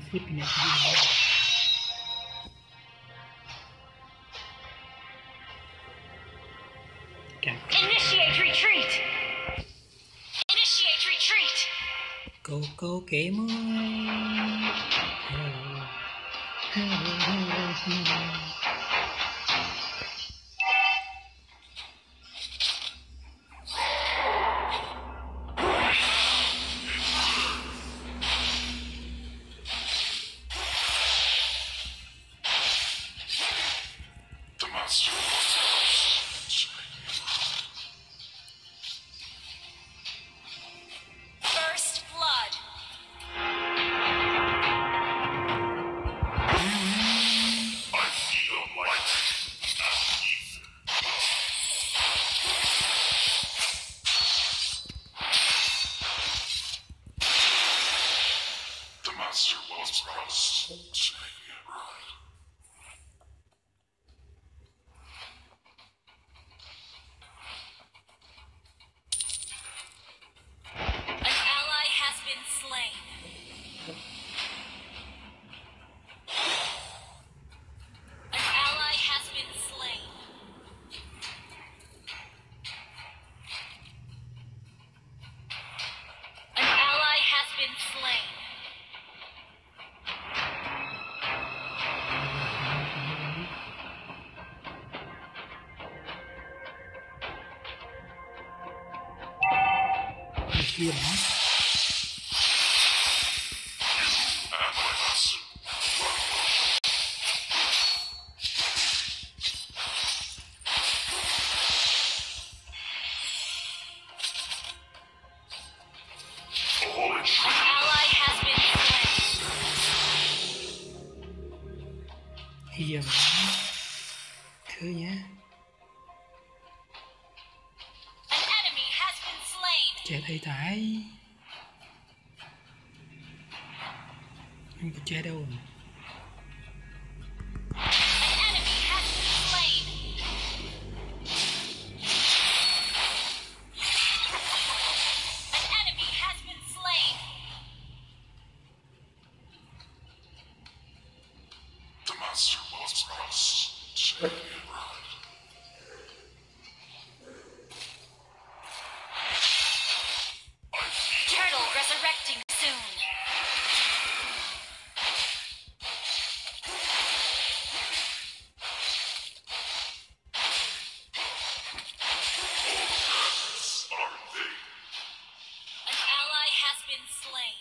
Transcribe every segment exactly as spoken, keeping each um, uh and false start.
สิบนาที Initiate retreat. Initiate retreat. Go go gamer. Hello. Hello, hello, hello. First blood. I feel light as ether. The master once promised to make me a bride. An ally has been slain. An ally has been slain. An ally has been slain. Kia đó. And my master. All in An truth. ally has been slain. Hiền thứ nhá. An enemy has been slain. Chết hay tải. Không có chết đâu. An enemy has been slain. An enemy has been slain. The master once promised to make me a bride. I feel Turtle resurrecting soon. are in vain. An ally has been slain.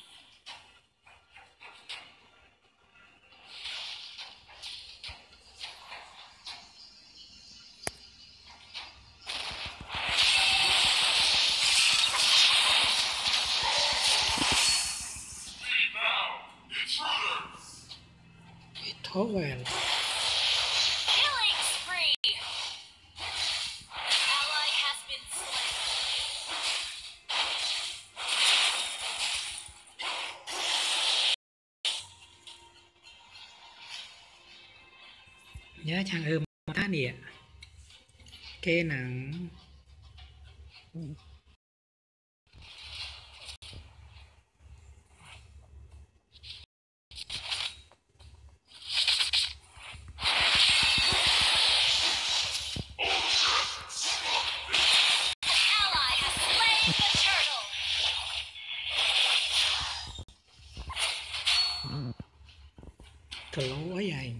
Leave now, intruder! Ít thố về. Killing spree. An ally has been slain. Nhớ chàng ươm tá địa. Kê nặng. An ally has slain the turtle. Cờ lố ấy vậy.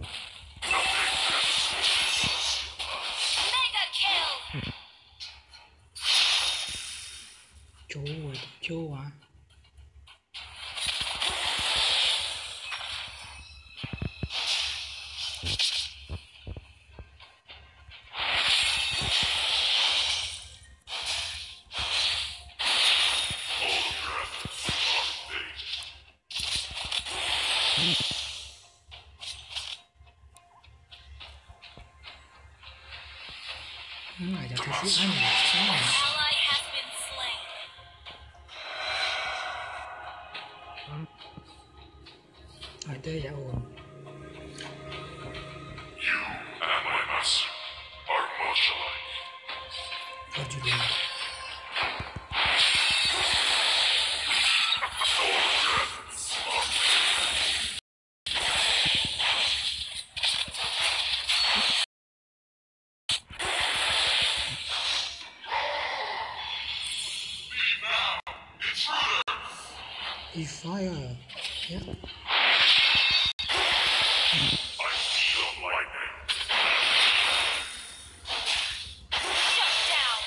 Mega kill. Chú ơi, chú à. Không phải cho tôi xíu ăn này, xíu này. Ally has been slain. Hỏi tới dạ ồn. You and my master are much alike. Thôi chú đi. He fire. Yep. I feel lightning. Shut down.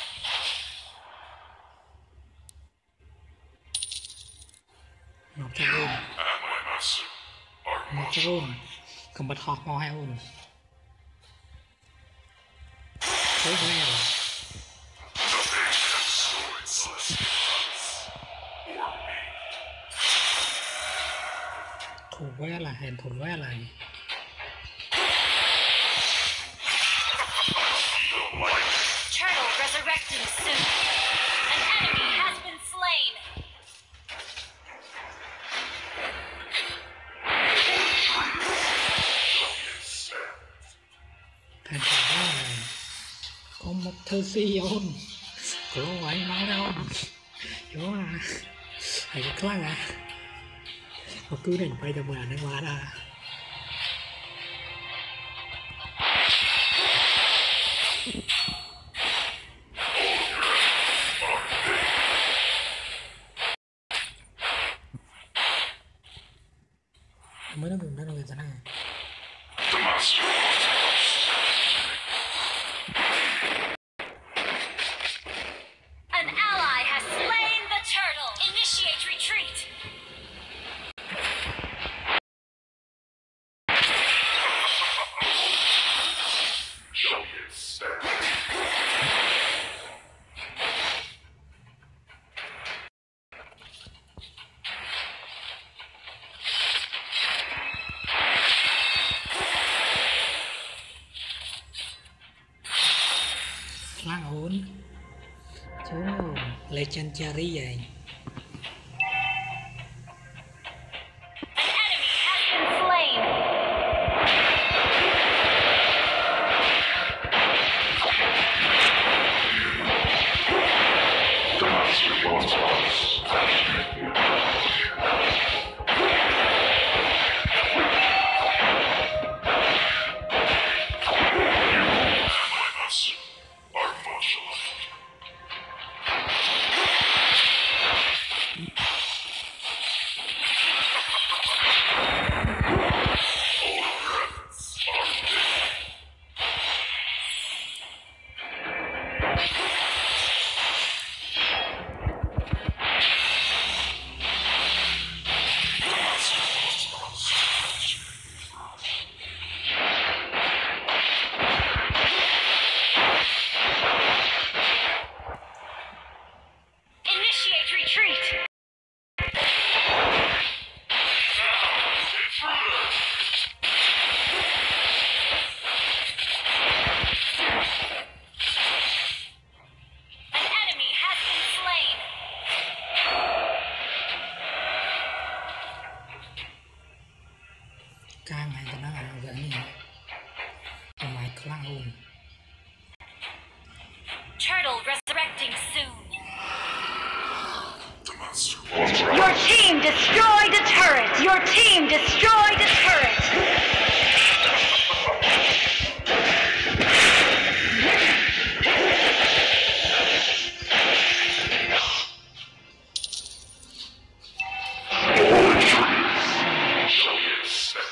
Nó cho ôn. And my master are Nó much cho ôn. Cầm bật họp mò hai ôn. Thế thế nào? nothing can destroy celestial or me. Thủ với là hèn thủ với là Feel lightning. Turtle resurrecting soon. An enemy has been slain. hèn thủ với là có một thư si ôn. Cửa quậy máu đâu. Chỗ à. Hay cái class à. Mà cứ đánh bay tầm ngàn đang qua ra. Mới nó dùng đó là người ta này. The master was lost. An ally has slain the turtle. Initiate retreat. Shall we stand? Lăng ổn. Chú Legendary vậy. An enemy has been slain. The master was lost. You and my master are much alike. Initiate retreat. An enemy has been slain. Càng hay cho nó là vậy như vậy. Còn mày lăng ổn. Turtle resurrecting soon. The master was Your lost. team destroyed a turret. Your team destroyed a turret. Shall we stand?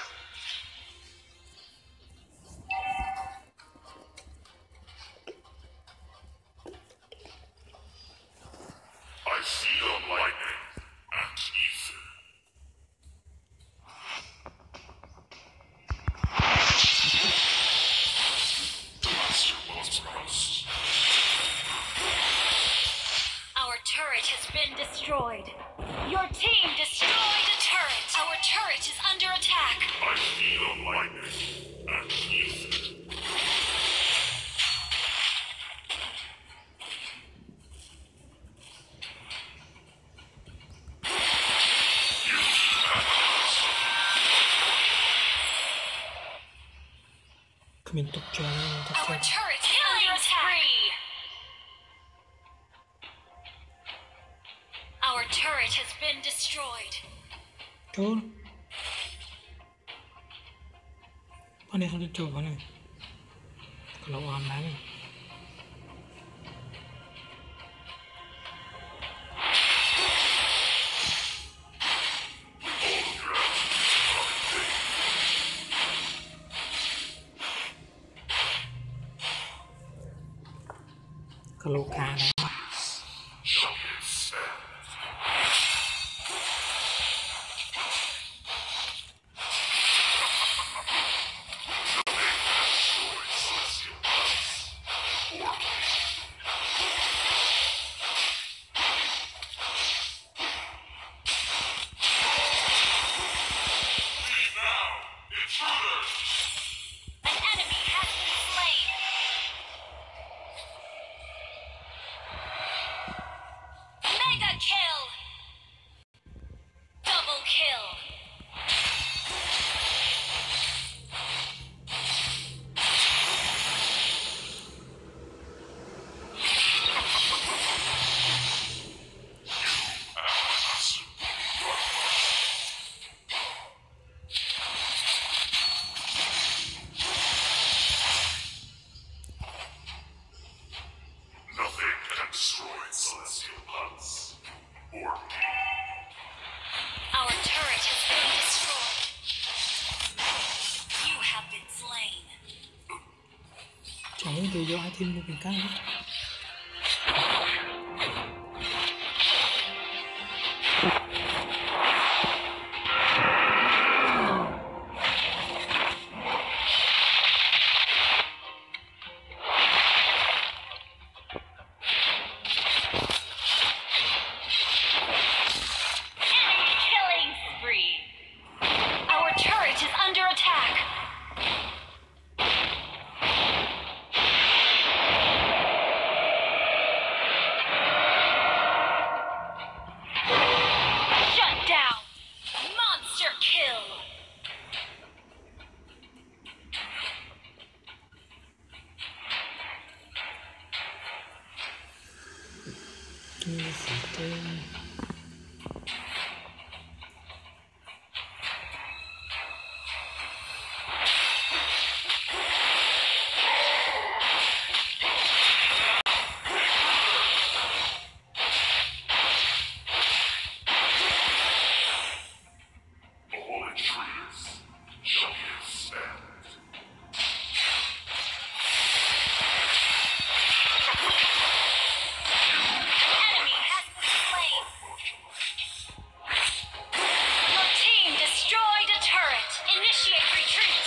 I feel lightning and ether. The master was lost. Our turret has been destroyed. Your team destroyed a turret. Our turret is under attack. I feel lightning and ether. Mình tục cho nó tục Our cho. turret is under attack. Our turret has been destroyed. Trốn. Con này không được trốn con này. Còn lâu ám này. โลกาแล้ว shall be expanded. An enemy has been slain. Mega kill. Double kill. Nothing can destroy celestial pulse or me. Our turret has been destroyed. You have been slain. chẳng muốn tôi vô ai thêm một cái cái Enemy killing spree. Our turret is under attack. Shut down. Monster kill. kia sự tên The holy trees shall be expanded. Enemy has been slain. Your team destroyed a turret. Initiate retreat.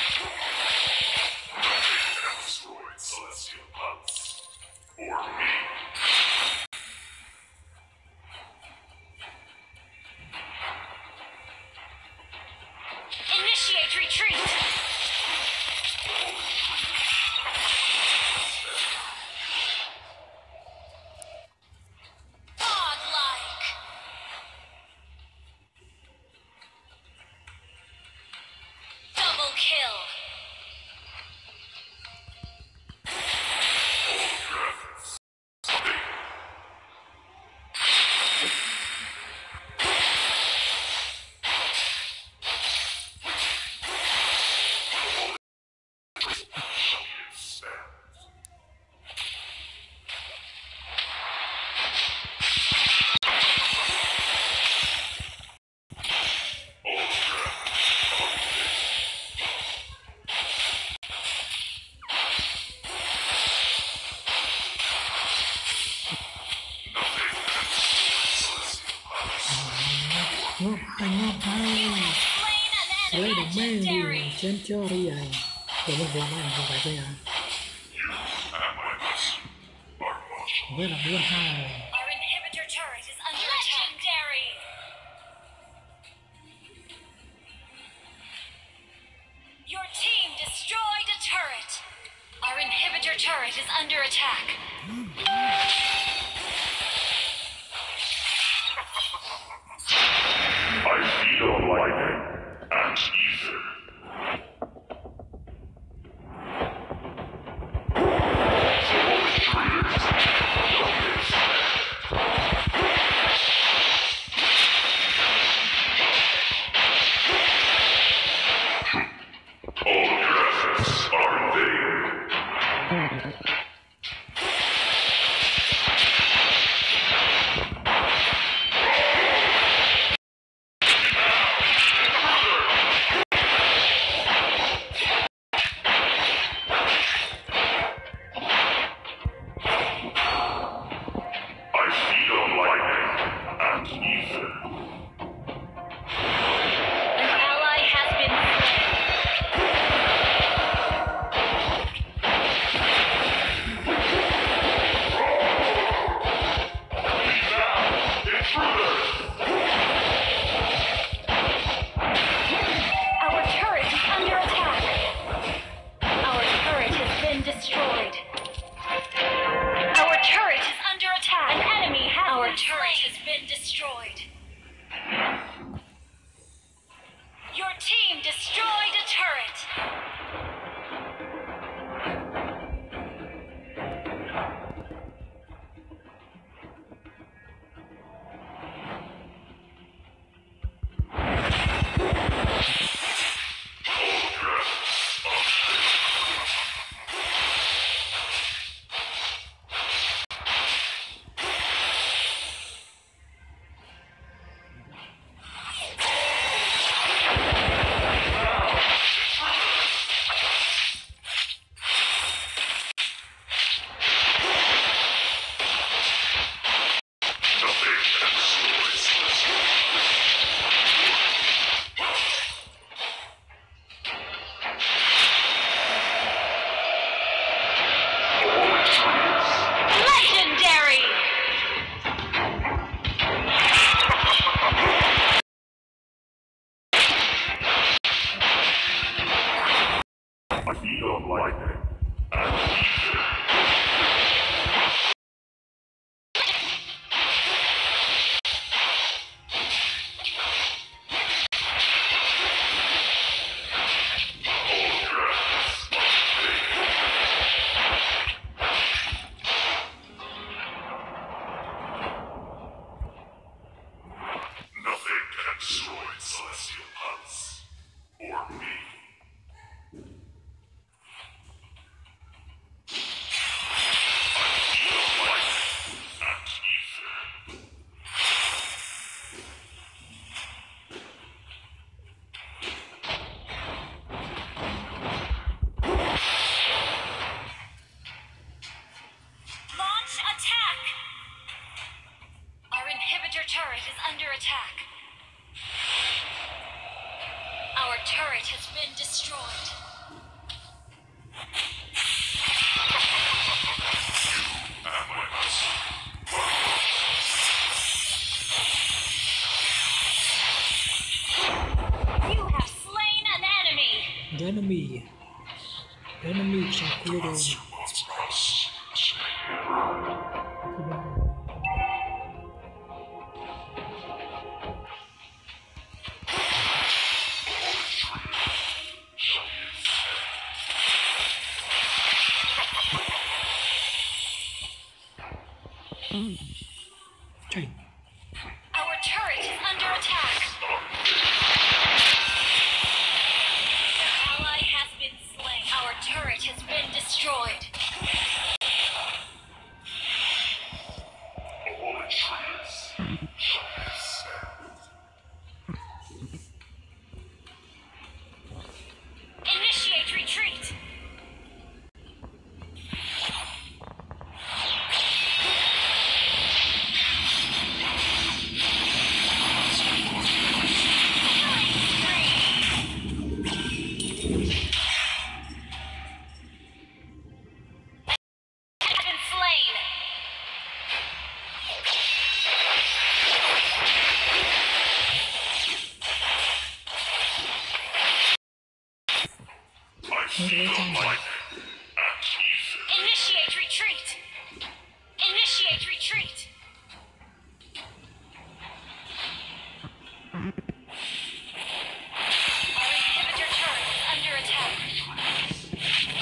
Nothing can destroy celestial pulse or me. Initiate retreat. Godlike. Double kill. ngót hai ngót hai Slain an lấy enemy được mấy legendary. điều trên cho đi vậy rồi mình làm anh không phải thế à And my vessel are watching. với là bốn hai Our inhibitor turret is under legendary. Your team destroyed a turret. Our inhibitor turret is under attack. I feed on lightning and ether. The holy trees shall be expanded. All of your efforts are in vain. speed of lightning. Nothing can destroy Celestial Pulse. Or me. Launch attack! Our inhibitor turret is under attack. Our turret has been destroyed. And my master. You have slain an enemy! The enemy. The enemy is included. Monster was us. Chạy. Our turret is under attack. Our ally has been slain. Our turret has been destroyed. All the trees shall be saved. Initiate retreat. Không có trong rồi. Initiate retreat. Initiate retreat. Our inhibitor turret is under attack.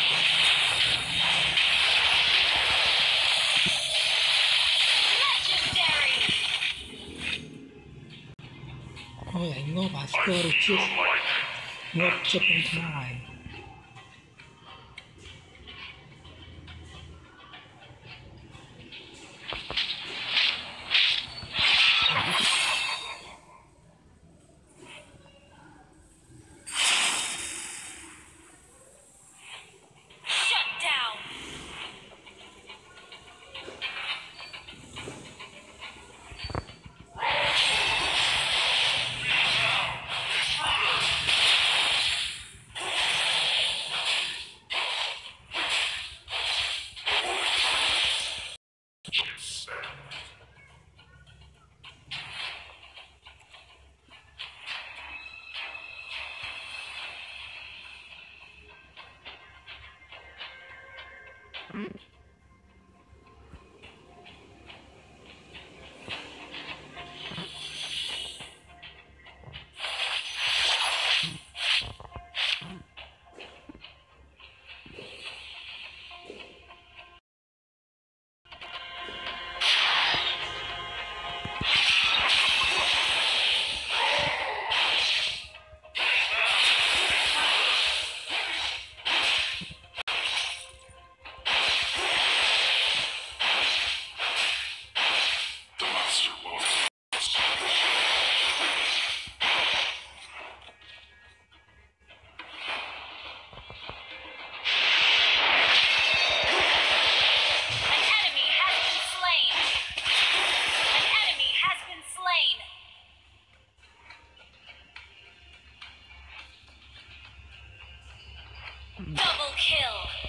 Legendary. Ôi anh ngô bà score được chưa? Ngô chụp anh thai. Shut down. Double kill.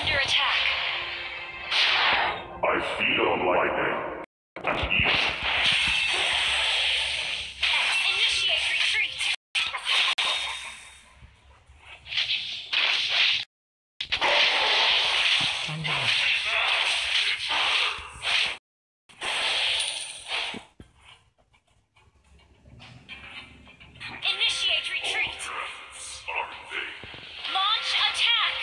under attack. I feed on lightning and eat. Initiate retreat. Thunder. Initiate retreat. Are they? Launch attack.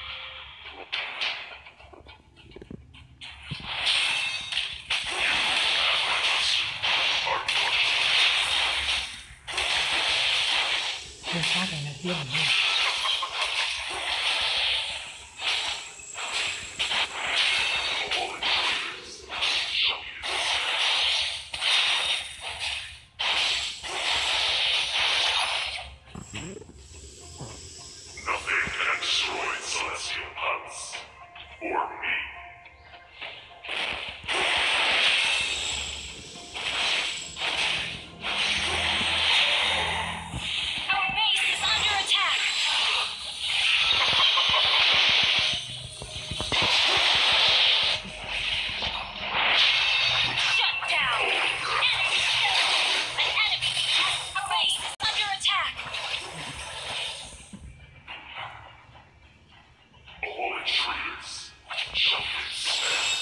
Liên sát này là thiên này. Nothing can destroy Celestial Pulse. Or me. Our base is under attack. Shut down. Enemy killed. An enemy. Our base is under attack. All intruders shall be slain.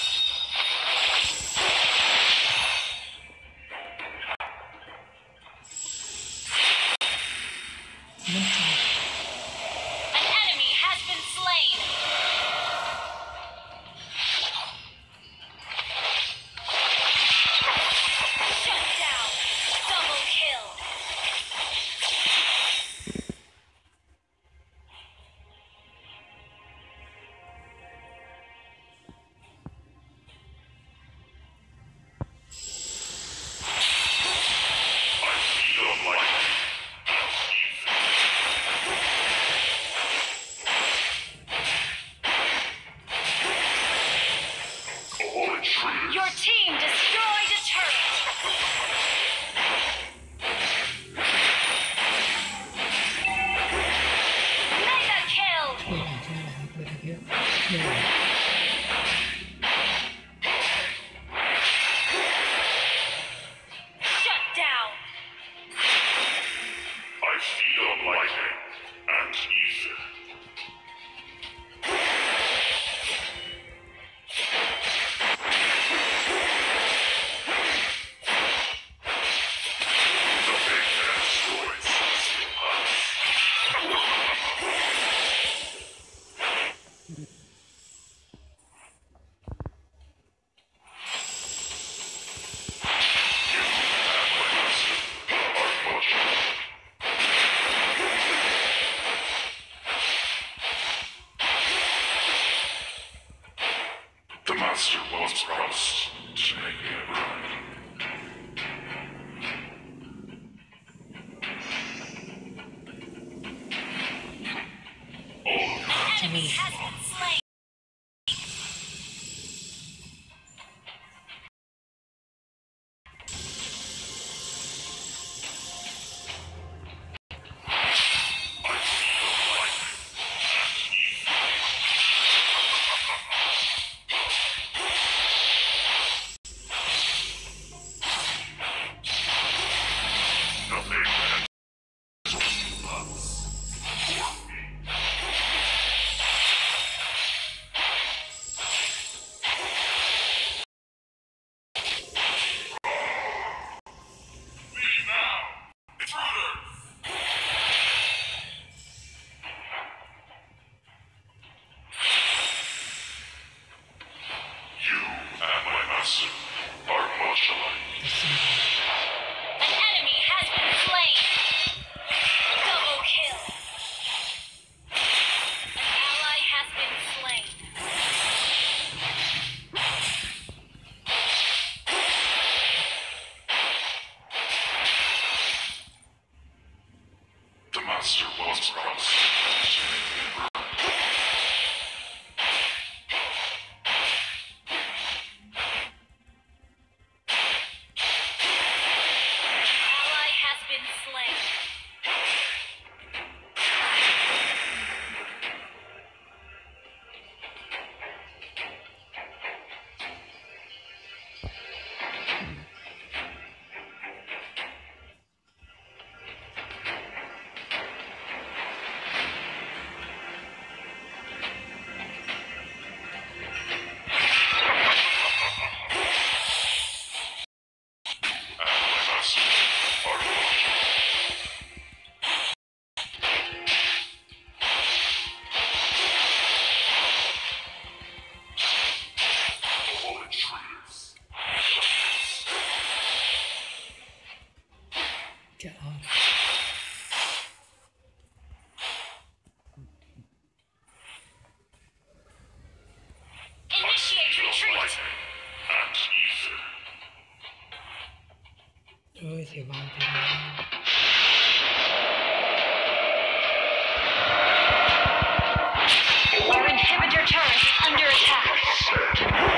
An enemy has been slain. Shut down. Double kill. I feed on lightning and eat. All intruders. Your team destroyed a turret. Mega kill. Đây là cho là người thực hiện. Đây là Shut down. I feed on lightning and ether. Nothing can destroy Celestial Pulse. The master once promised to make me a bride. An enemy has been slain. Nothing can destroy Pulse. Or me. sẽ vòng thế nào. Our inhibitor turret is under attack.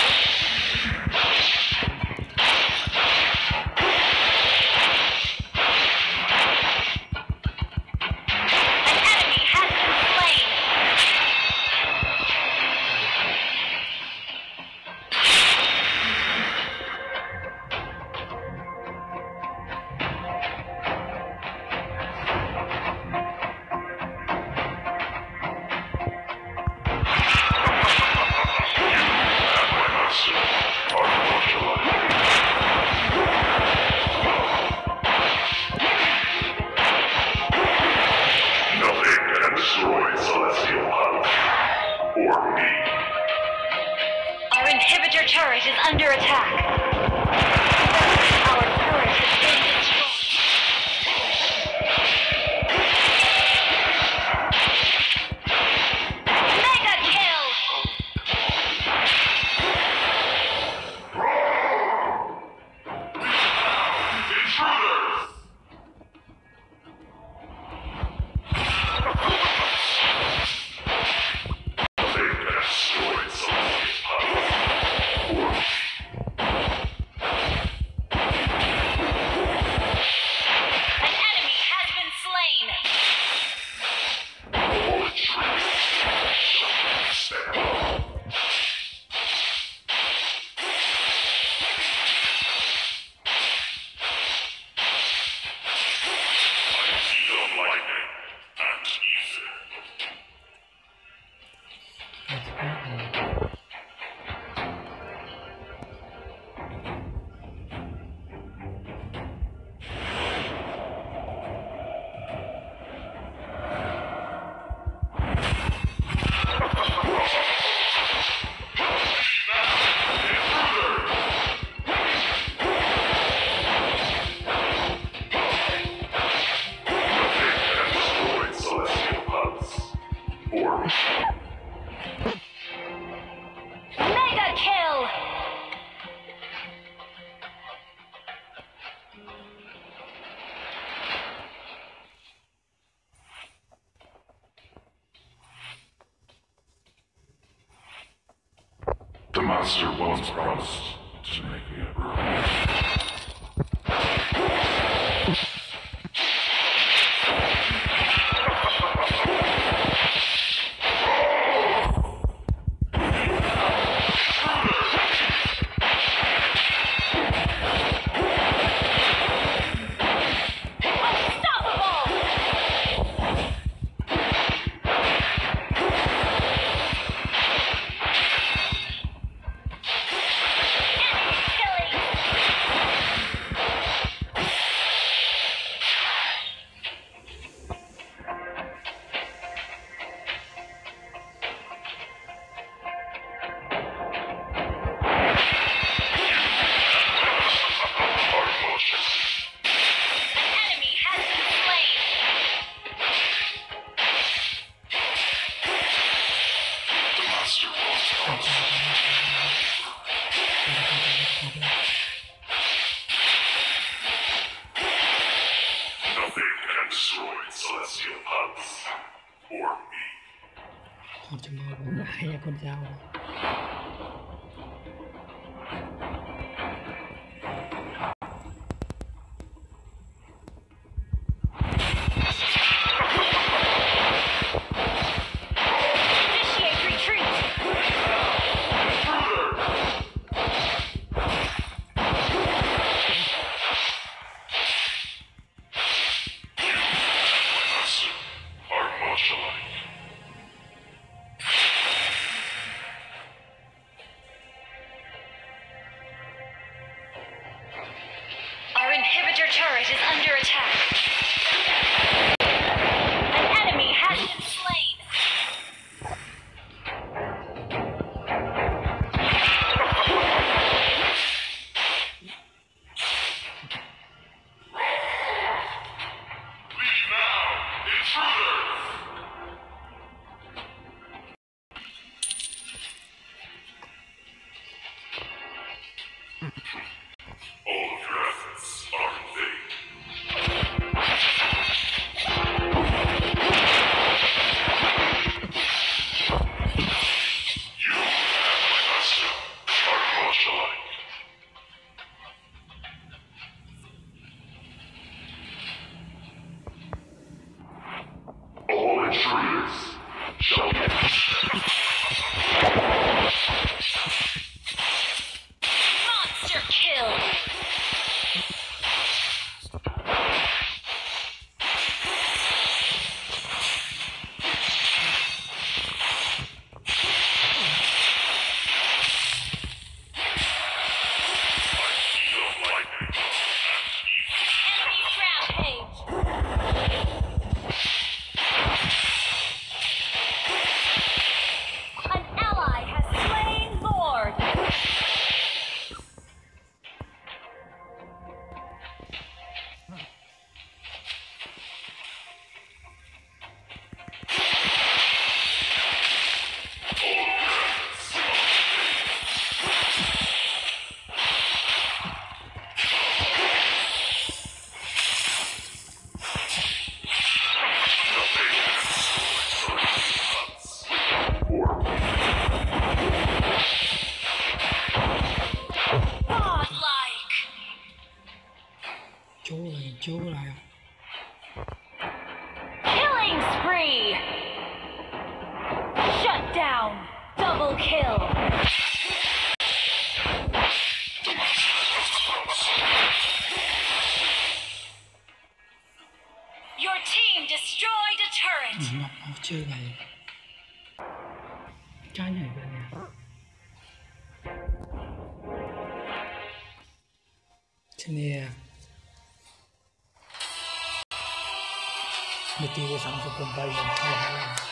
Turret is under attack. Our turret has been destroyed. Mega kill! Mega kill! The master once promised to make me a bride. Nothing can destroy Celestial Pulse or me. เขาจะมาบุญให้คนเจ้า Initiate retreat! Are much alike. Double kill. Your team destroyed a turret. Nó, nó chơi này trái này bên nè. Thế này Meti cái sẵn cho cùng bay lên.